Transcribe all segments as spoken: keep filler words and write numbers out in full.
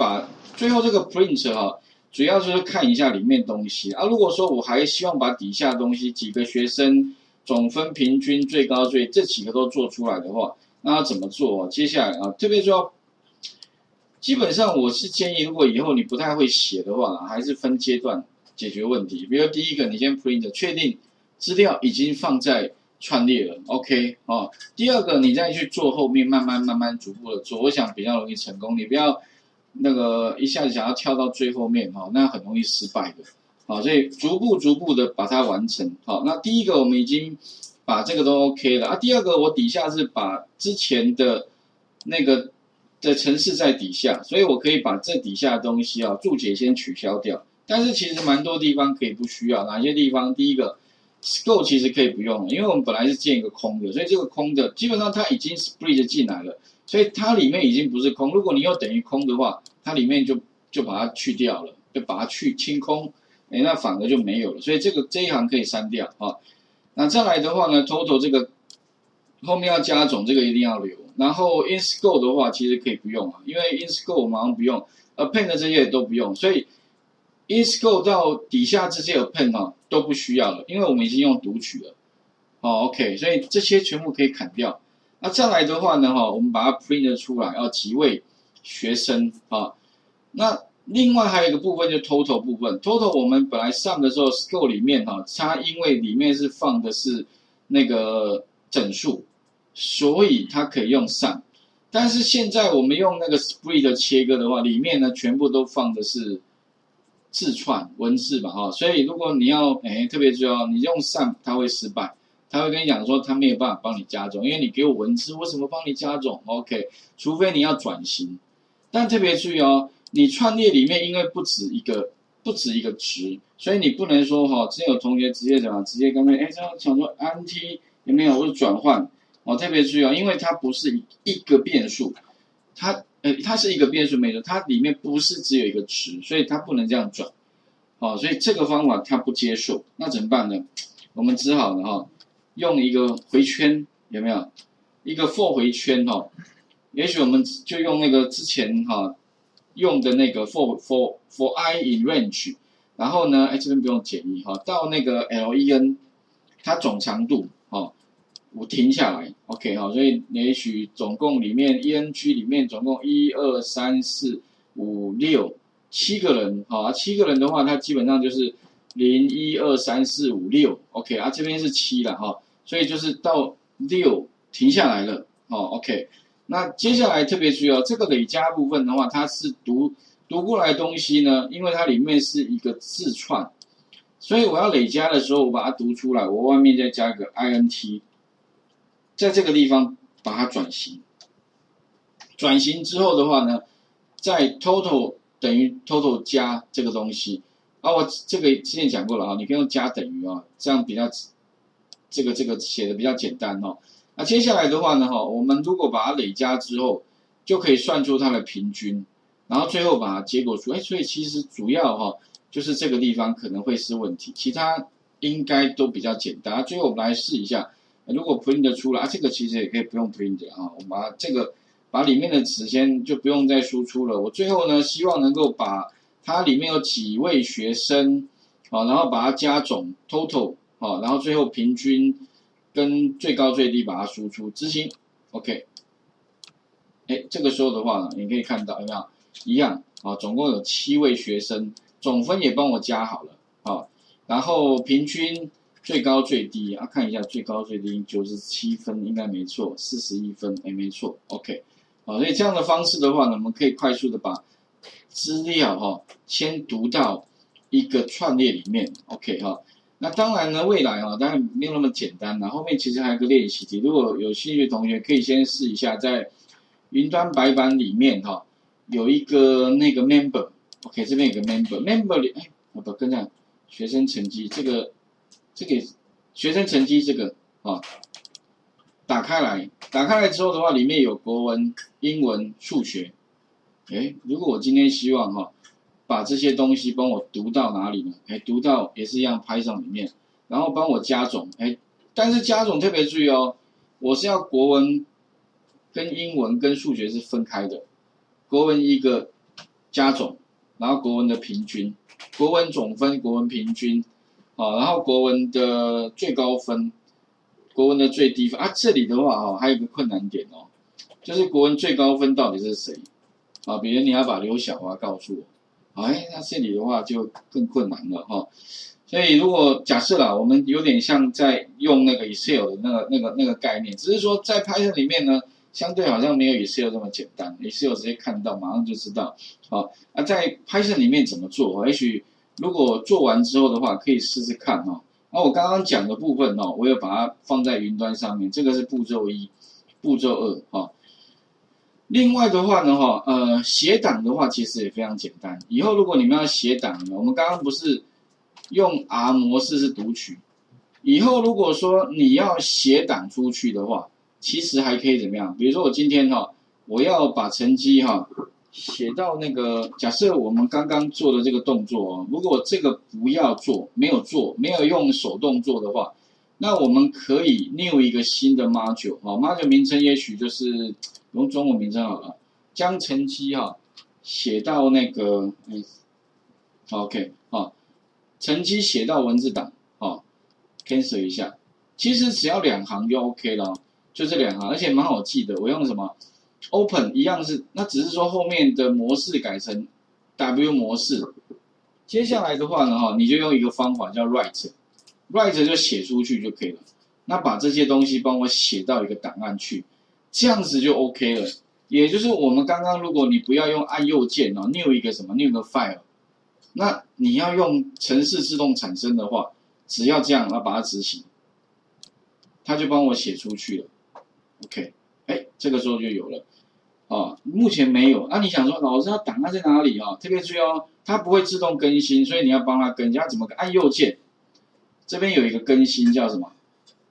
把最后这个 print 哈，主要就是看一下里面东西啊。如果说我还希望把底下的东西几个学生总分、平均、最高最这几个都做出来的话，那要怎么做？接下来啊，特别说，基本上我是建议，如果以后你不太会写的话，还是分阶段解决问题。比如第一个，你先 print 确定资料已经放在串列了 ，OK 哦。第二个，你再去做后面，慢慢慢慢逐步的做，我想比较容易成功。你不要那个一下子想要跳到最后面哈，那很容易失败的。好，所以逐步逐步的把它完成。好，那第一个我们已经把这个都 OK 了啊。第二个我底下是把之前的那个的程式在底下，所以我可以把这底下的东西啊注解先取消掉。但是其实蛮多地方可以不需要，哪些地方？第一个 scope 其实可以不用，因为我们本来是建一个空的，所以这个空的基本上它已经 split 进来了，所以它里面已经不是空。如果你又等于空的话，它里面就就把它去掉了，就把它去清空，哎，那反而就没有了。所以这个这一行可以删掉啊。那再来的话呢 ，total 这个后面要加总，这个一定要留。然后 in scope 的话，其实可以不用啊，因为 in scope 我们好像不用 ，append 这些也都不用，所以 in scope 到底下这些 append 啊都不需要了，因为我们已经用读取了。哦 ，OK， 所以这些全部可以砍掉。那再来的话呢，哈，我们把它 print 出来，要几位学生啊？那另外还有一个部分就 total 部分 ，total 我们本来上的时候 scope 里面哈，它因为里面是放的是那个整数。所以它可以用上，但是现在我们用那个 split 切割的话，里面呢全部都放的是字串文字嘛，哈，所以如果你要哎特别注意哦，你用上它会失败，它会跟你讲说它没有办法帮你加总，因为你给我文字，我怎么帮你加总 ？OK， 除非你要转型，但特别注意哦，你串列里面因为不止一个不止一个值，所以你不能说哈，之前有同学直接怎么直接跟他哎这样想说 anti 有没有或者转换。哦，特别注意哦，因为它不是一个变数，它呃它是一个变数没错，它里面不是只有一个值，所以它不能这样转。哦，所以这个方法它不接受，那怎么办呢？我们只好呢哈、哦，用一个回圈，有没有？一个 for 回圈哈、哦，也许我们就用那个之前哈、哦、用的那个 for for for I in range， 然后呢，哎这边不用减一哈，到那个 len 它总长度哦。我停下来 ，OK 哈，所以也许总共里面 eng 里面总共一二三四五六七个人，好啊，七个人的话，它基本上就是零一二三四五六 ，OK 啊，这边是七了哈，所以就是到六停下来了，哦 ，OK， 那接下来特别注意哦，这个累加部分的话，它是读读过来的东西呢，因为它里面是一个字串，所以我要累加的时候，我把它读出来，我外面再加一个 int。在这个地方把它转型，转型之后的话呢，在 total 等于 total 加这个东西啊，我这个之前讲过了啊，你可以用加等于啊，这样比较这个这个写的比较简单哦。那接下来的话呢，哈，我们如果把它累加之后，就可以算出它的平均，然后最后把结果出，哎，所以其实主要哈就是这个地方可能会是问题，其他应该都比较简单。最后我们来试一下。如果 print 出来啊，这个其实也可以不用 print 啊，我们把这个把里面的词先就不用再输出了。我最后呢，希望能够把它里面有几位学生，好，然后把它加总 total， 好，然后最后平均跟最高最低把它输出执行 ，OK。哎，这个时候的话呢，你可以看到有没有一样啊？总共有七位学生，总分也帮我加好了，好，然后平均。最高最低啊，看一下最高最低九十七分应该没错，四十一分哎没错 ，OK， 好，所以这样的方式的话呢，我们可以快速的把资料哈、哦、先读到一个串列里面 ，OK 哈、哦。那当然呢，未来哈、哦、当然没有那么简单啦，后面其实还有个练习题，如果有兴趣的同学可以先试一下，在云端白板里面哈、哦、有一个那个 member，OK 这边有个 member，member 里哎我不跟上学生成绩这个。这个学生成绩这个啊，打开来，打开来之后的话，里面有国文、英文、数学。哎，如果我今天希望哈、啊，把这些东西帮我读到哪里呢？哎，读到也是一样Python里面，然后帮我加总。哎，但是加总特别注意哦，我是要国文跟英文跟数学是分开的，国文一个， 加总，然后国文的平均，国文总分、国文平均，好，然后国文的最高分、国文的最低分啊。这里的话哈，还有一个困难点哦，就是国文最高分到底是谁？啊，比如你要把刘晓华告诉我，哎，那这里的话就更困难了哈。所以如果假设啦，我们有点像在用那个 Excel 的那个那个那个概念，只是说在 Python 里面呢，相对好像没有 Excel 这么简单 ，Excel 直接看到马上就知道。好，啊，在 Python 里面怎么做？也许如果做完之后的话，可以试试看哦。那我刚刚讲的部分哦，我有把它放在云端上面，这个是步骤一，步骤二哈。另外的话呢，哈，呃，写档的话其实也非常简单。以后如果你们要写档，我们刚刚不是用 R 模式是读取，以后如果说你要写档出去的话，其实还可以怎么样？比如说我今天哈，我要把成绩哈写到那个，假设我们刚刚做的这个动作哦，如果这个不要做，没有做，没有用手动做的话，那我们可以 new 一个新的 module 哈 ，module 名称也许就是用中文名称好了，将成绩哈写到那个嗯 ，OK 好。成绩写到文字档，哦 ，cancel 一下，其实只要两行就 OK 了，就这两行，而且蛮好记的。我用什么 ？Open 一样是，那只是说后面的模式改成 W 模式。接下来的话呢，哈，你就用一个方法叫 write，write 就写出去就可以了。那把这些东西帮我写到一个档案去，这样子就 OK 了。也就是我们刚刚，如果你不要用按右键哦 ，new 一个什么 new 个 file。那你要用程式自动产生的话，只要这样，要把它执行，它就帮我写出去了。OK， 哎，这个时候就有了。啊，目前没有。那、啊、你想说，老师，它档案在哪里啊？特别注意哦，它不会自动更新，所以你要帮它更新。它怎么按右键？这边有一个更新叫什么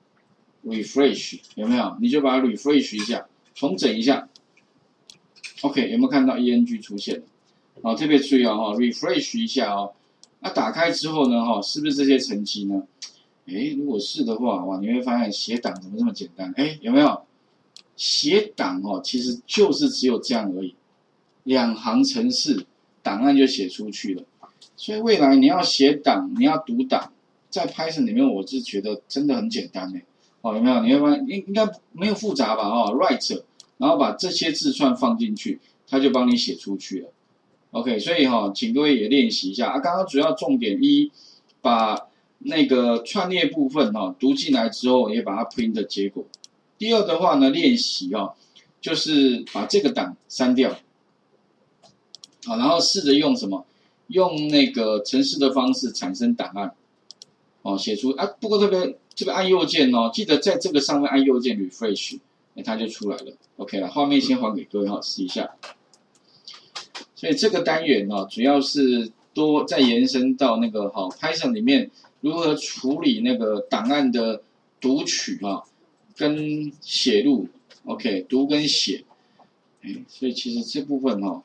？refresh 有没有？你就把它 refresh 一下，重整一下。OK， 有没有看到 eng 出现了？好，特别注意哦，哈 ，refresh 一下哦。那打开之后呢，哈，是不是这些成绩呢？诶，如果是的话，哇，你会发现写档怎么这么简单？诶，有没有？写档哦，其实就是只有这样而已，两行程式，档案就写出去了。所以未来你要写档，你要读档，在 Python 里面，我是觉得真的很简单诶。哦，有没有？你会发现应应该没有复杂吧？哦 ，write， 然后把这些字串放进去，它就帮你写出去了。OK， 所以哈、哦，请各位也练习一下啊。刚刚主要重点一，把那个串列部分哈、哦、读进来之后，也把它 print 的结果。第二的话呢，练习哦，就是把这个档删掉，好，然后试着用什么？用那个程式的方式产生档案，哦，写出啊。不过特别这个按右键哦，记得在这个上面按右键 refresh， 哎，它就出来了。OK 了，画面先还给各位哈、哦，试一下。所以这个单元呢、哦，主要是多再延伸到那个哈、哦、Python 里面如何处理那个档案的读取啊、哦，跟写入 ，OK， 读跟写，哎，所以其实这部分哈、哦，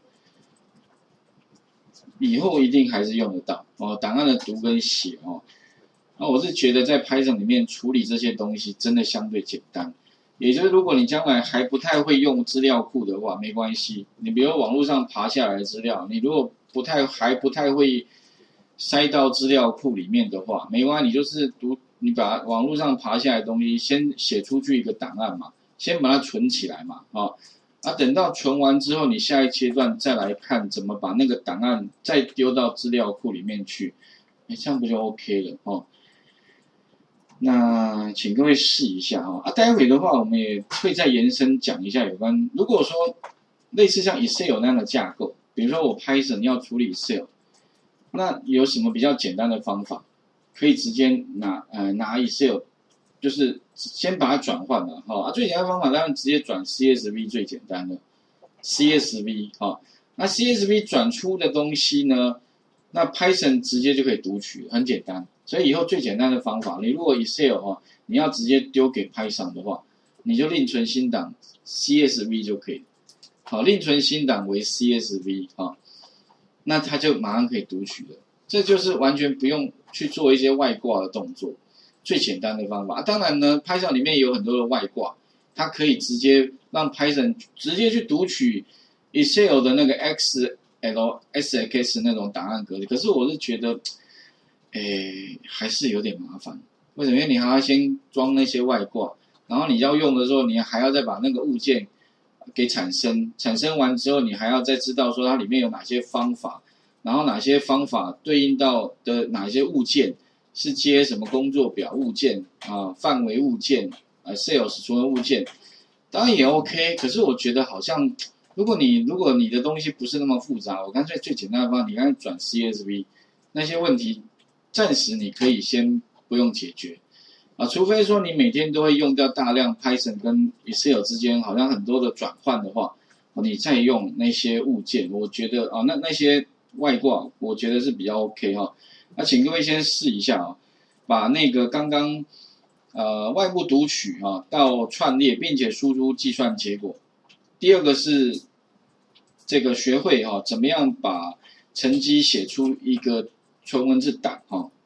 以后一定还是用得到哦，档案的读跟写哦。那我是觉得在 Python 里面处理这些东西真的相对简单。也就是如果你将来还不太会用资料库的话，没关系。你比如网络上爬下来的资料，你如果不太还不太会塞到资料库里面的话，没关系，你就是读你把网络上爬下来的东西先写出去一个档案嘛，先把它存起来嘛，啊，啊等到存完之后，你下一阶段再来看怎么把那个档案再丢到资料库里面去，哎，这样不就 OK 了哦？那请各位试一下哈啊，待会的话我们也会再延伸讲一下有关，如果说类似像 Excel 那样的架构，比如说我 Python 要处理 Excel， 那有什么比较简单的方法，可以直接拿呃拿 Excel， 就是先把它转换了哈啊，最简单的方法当然直接转 C S V 最简单的 C S V 哈，那 C S V 转出的东西呢，那 Python 直接就可以读取，很简单。所以以后最简单的方法，你如果 Excel 哈，你要直接丢给 Python 的话，你就另存新档 C S V 就可以。好，另存新档为 C S V 啊，那它就马上可以读取了。这就是完全不用去做一些外挂的动作，最简单的方法。啊、当然呢 ，Python 里面有很多的外挂，它可以直接让 Python 直接去读取 Excel 的那个 X L S X 那种档案格式，可是我是觉得，诶，还是有点麻烦。为什么？因为你还要先装那些外挂，然后你要用的时候，你还要再把那个物件给产生，产生完之后，你还要再知道说它里面有哪些方法，然后哪些方法对应到的哪些物件是接什么工作表物件啊、范围物件啊、sales 除了物件，当然也 OK。可是我觉得好像，如果你如果你的东西不是那么复杂，我干脆最简单的方法，你干脆转 C S V， 那些问题暂时你可以先不用解决。啊，除非说你每天都会用掉大量 Python 跟 Excel 之间好像很多的转换的话，你再用那些物件，我觉得啊，那那些外挂，我觉得是比较 OK 哈。那请各位先试一下啊，把那个刚刚呃外部读取啊到串列，并且输出计算结果。第二个是这个学会哈、啊，怎么样把成绩写出一个纯文字档哈、啊。